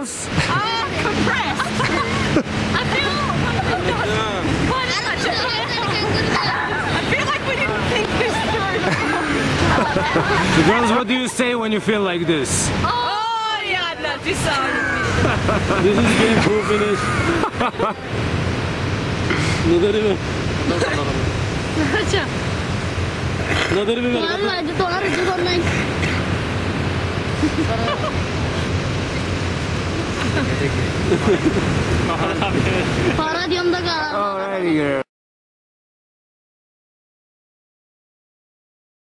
feels? Compressed. I feel I feel like we didn't think this through. So girls, what do you say when you feel like this? Oh, yeah, not this song. This is game to finish. Nadari mo. Nadari mo. Wala, dito ka rin dito online. Para di ang daga. Alrighty girl.